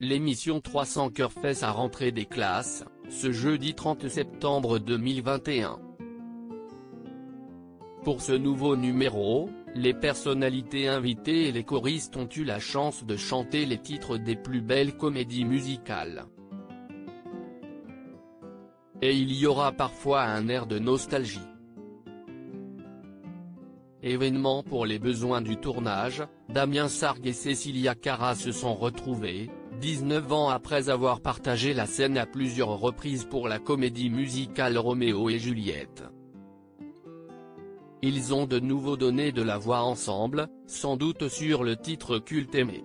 l'émission 300 Cœurs fait sa rentrée des classes, ce jeudi 30 septembre 2021. Pour ce nouveau numéro, les personnalités invitées et les choristes ont eu la chance de chanter les titres des plus belles comédies musicales. Et il y aura parfois un air de nostalgie. Événement pour les besoins du tournage, Damien Sargue et Cécilia Cara se sont retrouvés, 19 ans après avoir partagé la scène à plusieurs reprises pour la comédie musicale Roméo et Juliette. Ils ont de nouveau donné de la voix ensemble, sans doute sur le titre culte aimé.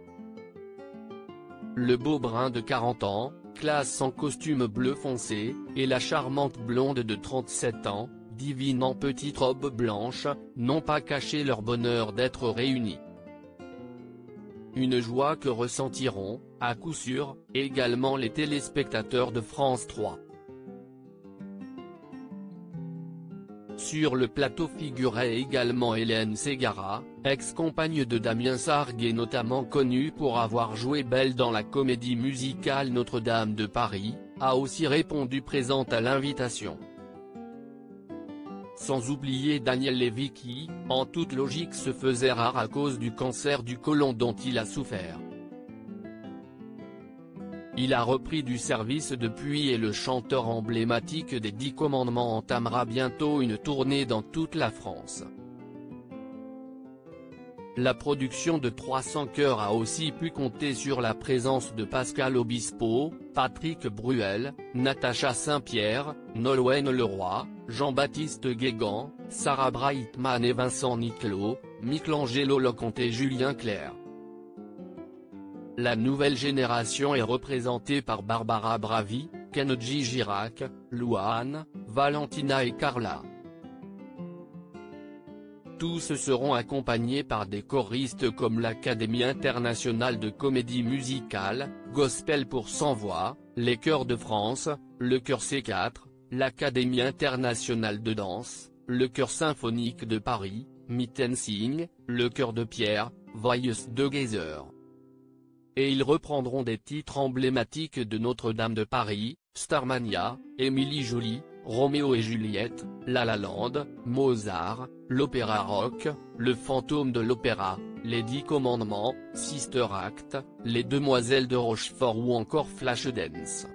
Le beau brun de 40 ans, classe en costume bleu foncé, et la charmante blonde de 37 ans, divine en petite robe blanche, n'ont pas caché leur bonheur d'être réunis. Une joie que ressentiront, à coup sûr, également les téléspectateurs de France 3. Sur le plateau figurait également Hélène Ségara, ex-compagne de Damien Sargue et notamment connue pour avoir joué Belle dans la comédie musicale Notre-Dame de Paris, a aussi répondu présente à l'invitation. Sans oublier Daniel Lévy qui, en toute logique se faisait rare à cause du cancer du côlon dont il a souffert. Il a repris du service depuis et le chanteur emblématique des 10 commandements entamera bientôt une tournée dans toute la France. La production de 300 Cœurs a aussi pu compter sur la présence de Pascal Obispo, Patrick Bruel, Natacha Saint-Pierre, Nolwenn Leroy, Jean-Baptiste Guégan, Sarah Brightman et Vincent Niclot, Michelangelo Lecomte et Julien Clerc. La nouvelle génération est représentée par Barbara Bravi, Kenji Girac, Louane, Valentina et Carla. Tous seront accompagnés par des choristes comme l'Académie internationale de comédie musicale, Gospel pour 100 voix, les Chœurs de France, le Chœur C4, l'Académie internationale de danse, le Chœur symphonique de Paris, Mittensing, le Chœur de Pierre, Voice de Geyser. Et ils reprendront des titres emblématiques de Notre-Dame de Paris, Starmania, Émilie Joly, Roméo et Juliette, La La Land, Mozart, l'opéra rock, Le Fantôme de l'Opéra, Les 10 Commandements, Sister Act, Les Demoiselles de Rochefort ou encore Flashdance.